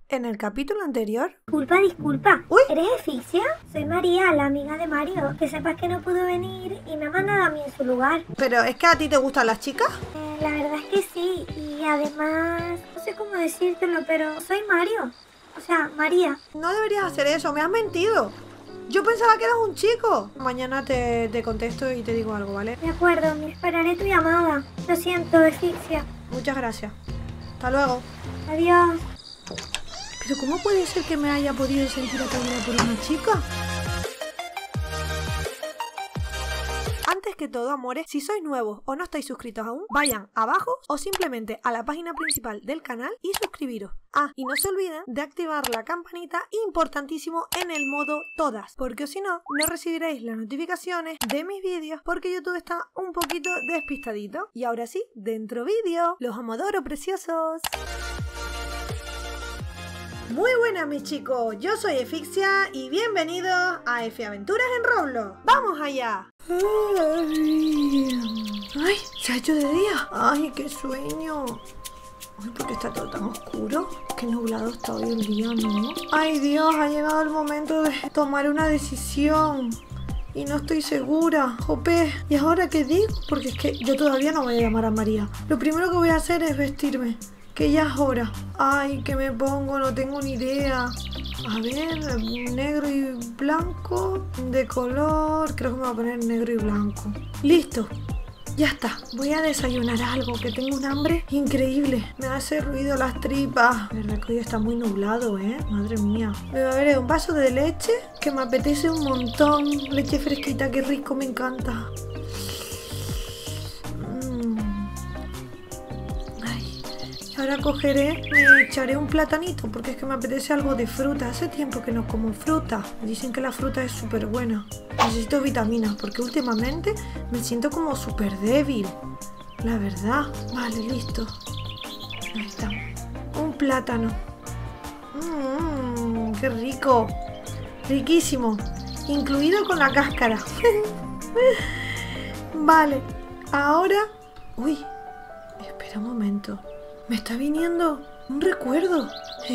En el capítulo anterior... Disculpa. ¡Uy! ¿Eres Efixia? Soy María, la amiga de Mario. Que sepas que no pudo venir y me ha mandado a mí en su lugar. ¿Pero es que a ti te gustan las chicas? La verdad es que sí. Y además, no sé cómo decírtelo, pero soy Mario. O sea, María. No deberías hacer eso, me has mentido. Yo pensaba que eras un chico. Mañana te contesto y te digo algo, ¿vale? De acuerdo, me esperaré tu llamada. Lo siento, Efixia. Muchas gracias. Hasta luego. Adiós. ¿Pero cómo puede ser que me haya podido sentir atraída por una chica? Antes que todo, amores, si sois nuevos o no estáis suscritos aún, vayan abajo o simplemente a la página principal del canal y suscribiros. Ah, y no se olviden de activar la campanita, importantísimo, en el modo todas, porque si no, no recibiréis las notificaciones de mis vídeos porque YouTube está un poquito despistadito. Y ahora sí, dentro vídeo. Los adoro, preciosos. Muy buenas mis chicos, yo soy Efixia y bienvenidos a Efi Aventuras en Roblox. ¡Vamos allá! ¡Ay! ¿Se ha hecho de día? ¡Ay, qué sueño! Ay, ¿por qué está todo tan oscuro? Qué nublado está hoy el día, ¿no? ¡Ay, Dios! Ha llegado el momento de tomar una decisión. Y no estoy segura. Jope, ¿y ahora qué digo? Porque es que yo todavía no voy a llamar a María. Lo primero que voy a hacer es vestirme. Que ya es hora. Ay, ¿qué me pongo? No tengo ni idea. A ver, negro y blanco. De color, creo que me voy a poner negro y blanco. Listo. Ya está. Voy a desayunar algo, que tengo un hambre increíble. Me hace ruido las tripas. La verdad que hoy está muy nublado, ¿eh? Madre mía. Me va a beber un vaso de leche, que me apetece un montón. Leche fresquita, qué rico, me encanta. Ahora cogeré, me echaré un platanito porque es que me apetece algo de fruta. Hace tiempo que no como fruta. Dicen que la fruta es súper buena. Necesito vitaminas porque últimamente me siento como súper débil. La verdad. Vale, listo. Ahí está. Un plátano. ¡Qué rico! Riquísimo. Incluido con la cáscara. Vale. Ahora... Uy. Espera un momento. Me está viniendo un recuerdo.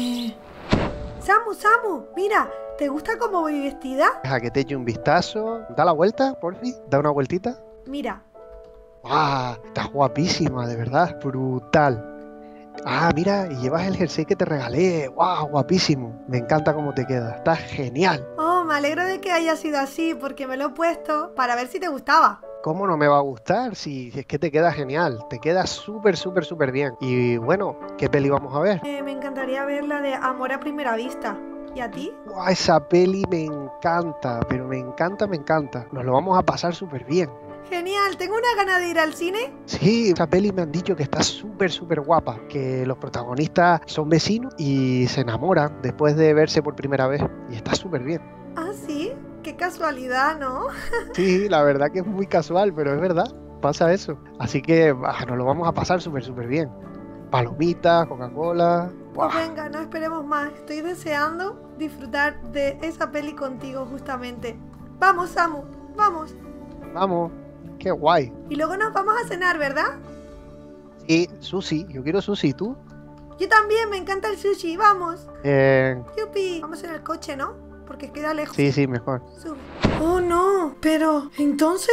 Samu, mira, ¿te gusta cómo voy vestida? Deja que te eche un vistazo. Da la vuelta, porfi. Da una vueltita. Mira. ¡Ah! Estás guapísima, de verdad. Brutal. Ah, mira, y llevas el jersey que te regalé. ¡Wow! Guapísimo. Me encanta cómo te queda. Estás genial. Oh, me alegro de que haya sido así porque me lo he puesto para ver si te gustaba. ¿Cómo no me va a gustar? Si es que te queda genial, te queda súper bien. Y bueno, ¿qué peli vamos a ver? Me encantaría ver la de Amor a Primera Vista. ¿Y a ti? ¡Wow! Esa peli me encanta, pero me encanta. Nos lo vamos a pasar súper bien. Genial, tengo una gana de ir al cine. Sí, esa peli me han dicho que está súper guapa, que los protagonistas son vecinos y se enamoran después de verse por primera vez. Y está súper bien. ¿Ah, sí? Qué casualidad, ¿no? Sí, la verdad que es muy casual, pero es verdad, pasa eso. Así que nos lo vamos a pasar súper bien. Palomitas, Coca-Cola. Pues venga, no esperemos más. Estoy deseando disfrutar de esa peli contigo justamente. Vamos, Samu, vamos. Vamos, qué guay. Y luego nos vamos a cenar, ¿verdad? Sí, sushi, yo quiero sushi, ¿tú? Yo también, me encanta el sushi, vamos. Yupi, vamos en el coche, ¿no? Porque queda lejos. Sí, mejor. Sube. Oh, no, pero ¿entonces?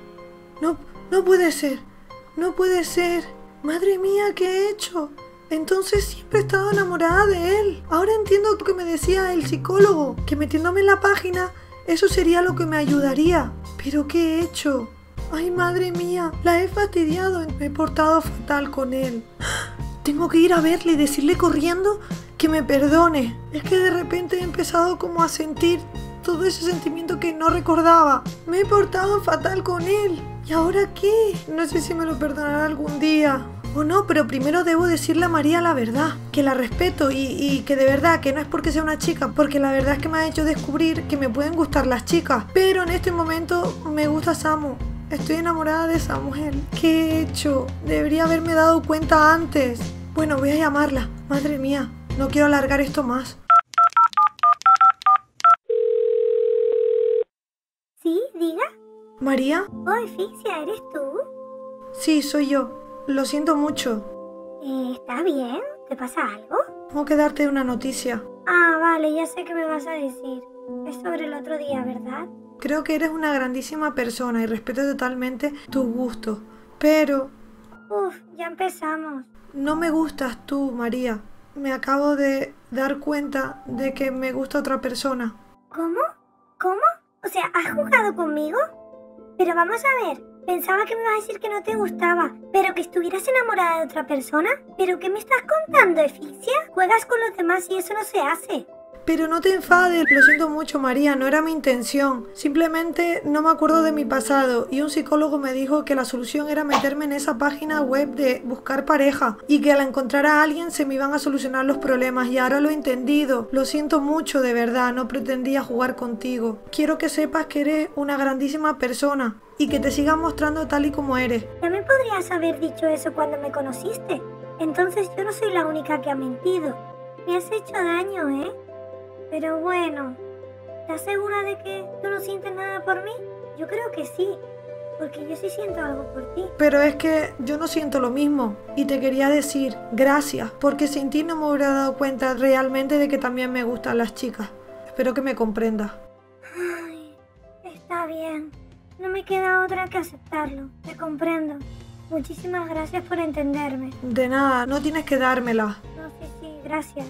No puede ser. No puede ser. Madre mía, ¿qué he hecho? Entonces siempre he estado enamorada de él. Ahora entiendo lo que me decía el psicólogo, que metiéndome en la página, eso sería lo que me ayudaría. ¿Pero qué he hecho? Ay, madre mía, la he fastidiado. Me he portado fatal con él. Tengo que ir a verle y decirle corriendo que me perdone. Es que de repente he empezado como a sentir todo ese sentimiento que no recordaba. Me he portado fatal con él. ¿Y ahora qué? No sé si me lo perdonará algún día o no, pero primero debo decirle a María la verdad, que la respeto y que de verdad que no es porque sea una chica, porque la verdad es que me ha hecho descubrir que me pueden gustar las chicas, pero en este momento me gusta Samu. Estoy enamorada de Samuel. ¿Qué he hecho? Debería haberme dado cuenta antes. Bueno, voy a llamarla. Madre mía, no quiero alargar esto más. ¿Sí? ¿Diga? ¿María? Oh, Efixia, ¿eres tú? Sí, soy yo. Lo siento mucho. ¿Estás bien? ¿Te pasa algo? Tengo que darte una noticia. Ah, vale, ya sé qué me vas a decir. Es sobre el otro día, ¿verdad? Creo que eres una grandísima persona y respeto totalmente tus gustos. Pero Uf, ya empezamos. no me gustas tú, María. Me acabo de dar cuenta de que me gusta otra persona. ¿Cómo? ¿Cómo? O sea, ¿has jugado conmigo? Pero vamos a ver, pensaba que me ibas a decir que no te gustaba, pero que estuvieras enamorada de otra persona. ¿Pero qué me estás contando, Efixia? Juegas con los demás y eso no se hace. Pero no te enfades, lo siento mucho, María, no era mi intención. Simplemente no me acuerdo de mi pasado y un psicólogo me dijo que la solución era meterme en esa página web de buscar pareja y que al encontrar a alguien se me iban a solucionar los problemas y ahora lo he entendido. Lo siento mucho, de verdad, no pretendía jugar contigo. Quiero que sepas que eres una grandísima persona y que te sigas mostrando tal y como eres. Ya me podrías haber dicho eso cuando me conociste. Entonces yo no soy la única que ha mentido. Me has hecho daño, ¿eh? Pero bueno, ¿estás segura de que tú no sientes nada por mí? Yo creo que sí, porque yo sí siento algo por ti. Pero es que yo no siento lo mismo y te quería decir gracias, porque sin ti no me hubiera dado cuenta realmente de que también me gustan las chicas. Espero que me comprendas. Ay, está bien. No me queda otra que aceptarlo. Te comprendo. Muchísimas gracias por entenderme. De nada, no tienes que dármela. No, sí, gracias.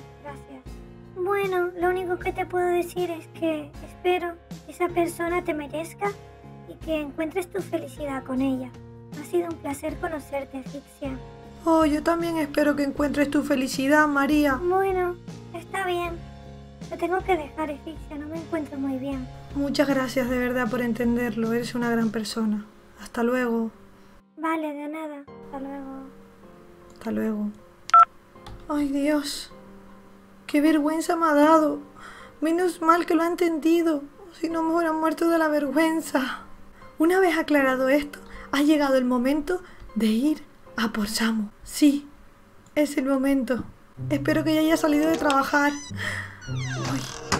Bueno, lo único que te puedo decir es que espero que esa persona te merezca y que encuentres tu felicidad con ella. Ha sido un placer conocerte, Efixia. Oh, yo también espero que encuentres tu felicidad, María. Bueno, está bien. Te tengo que dejar, Efixia, no me encuentro muy bien. Muchas gracias de verdad por entenderlo, eres una gran persona. Hasta luego. Vale, de nada. Hasta luego. Hasta luego. Ay, Dios. ¡Qué vergüenza me ha dado! Menos mal que lo ha entendido. Si no me hubiera muerto de la vergüenza. Una vez aclarado esto, ha llegado el momento de ir a por Samu. Sí, es el momento. Espero que ya haya salido de trabajar. Ay.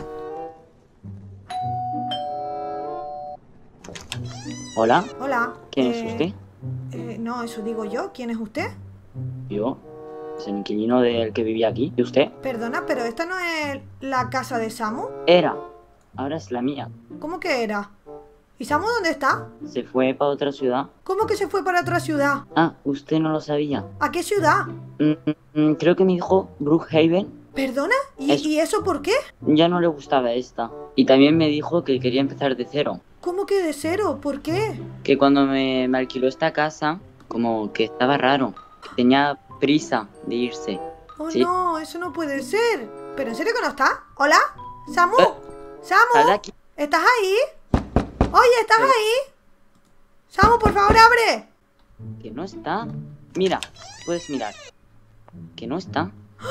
Hola, Hola. ¿quién es usted? No, eso digo yo. ¿Quién es usted? Yo, es el inquilino del que vivía aquí. ¿Y usted? Perdona, pero esta no es la casa de Samu. Era, ahora es la mía. ¿Cómo que era? ¿Y Samu dónde está? Se fue para otra ciudad. ¿Cómo que se fue para otra ciudad? Ah, usted no lo sabía. ¿A qué ciudad? Creo que me dijo Brookhaven. ¿Perdona? Es- ¿Y eso por qué? Ya no le gustaba esta. Y también me dijo que quería empezar de cero. ¿Cómo que de cero? ¿Por qué? Que cuando me alquiló esta casa, como que estaba raro. Que tenía prisa de irse. Oh, Sí. no, eso no puede ser. ¿Pero en serio que no está? ¿Hola? ¿Samu? Sal de ¿Samu? aquí. ¿Estás ahí? Oye, ¿estás Pero- ahí? Samu, por favor, abre. Que no está. Mira, puedes mirar. Que no está.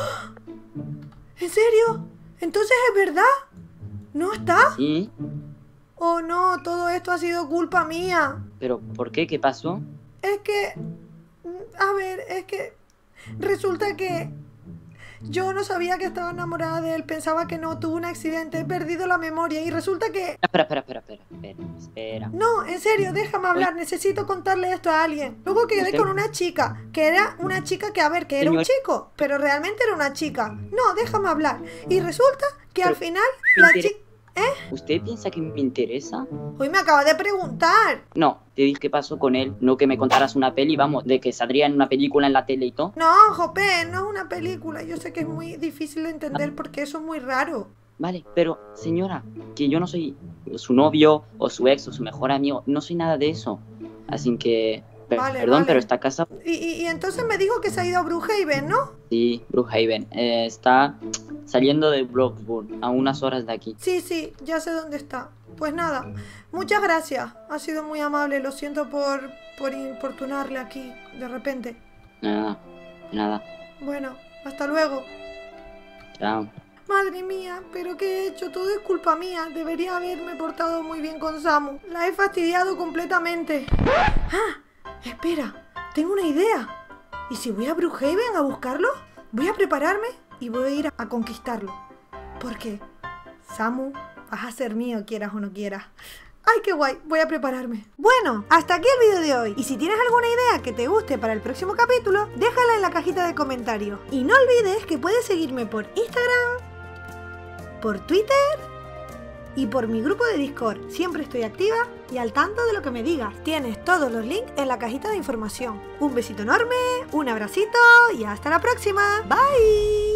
¿En serio? ¿Entonces es verdad? ¿No está? Sí. Oh, no, todo esto ha sido culpa mía. ¿Pero por qué? ¿Qué pasó? Es que... A ver, es que... Resulta que... Yo no sabía que estaba enamorada de él, pensaba que no, tuvo un accidente, he perdido la memoria y resulta que... Espera. No, en serio, déjame hablar, necesito contarle esto a alguien. Luego quedé Usted- con una chica, que era una chica que, a ver, que era un Señor- chico, pero realmente era una chica. No, déjame hablar. Y resulta que al Pero- final la Inter- chica... ¿Usted piensa que me interesa? Hoy me acaba de preguntar. No, te dije qué pasó con él, no que me contaras una peli, vamos, de que saldría en una película en la tele y todo. No, Jope, no es una película. Yo sé que es muy difícil de entender porque eso es muy raro. Vale, pero señora, que yo no soy su novio o su ex o su mejor amigo, no soy nada de eso. Así que, Vale, perdón, vale. pero esta casa, Y entonces me dijo que se ha ido a Brookhaven, ¿no? sí, Brookhaven, está saliendo de Brookburn, a unas horas de aquí. Sí, ya sé dónde está. Pues nada, muchas gracias. Ha sido muy amable. Lo siento por importunarle aquí de repente. Nada, Bueno, hasta luego. chao. Madre mía, ¿pero qué he hecho? Todo es culpa mía. Debería haberme portado muy bien con Samu. La he fastidiado completamente. ¡Ah! Espera, tengo una idea. ¿Y si voy a Brookhaven a buscarlo? Voy a prepararme y voy a ir a conquistarlo. Porque, Samu, vas a ser mío, quieras o no quieras. ¡Ay, qué guay! Voy a prepararme. Bueno, hasta aquí el vídeo de hoy. Y si tienes alguna idea que te guste para el próximo capítulo, déjala en la cajita de comentarios. Y no olvides que puedes seguirme por Instagram, por Twitter y por mi grupo de Discord. Siempre estoy activa y al tanto de lo que me digas. Tienes todos los links en la cajita de información. Un besito enorme, un abracito y hasta la próxima. Bye.